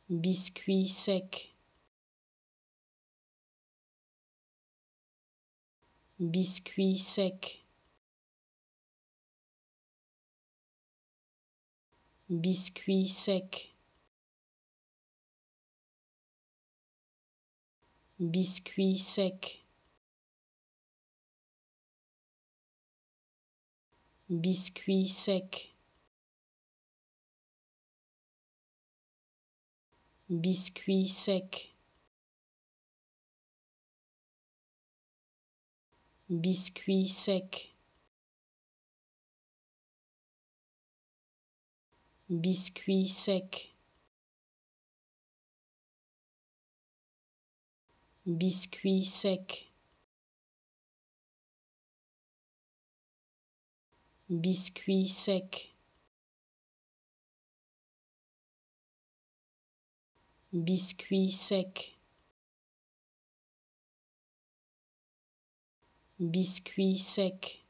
biscuit sec, biscuit sec, biscuit sec, biscuit sec, biscuit sec, biscuit sec, biscuit sec, biscuit sec, biscuit sec, biscuit sec, biscuit sec, biscuit sec,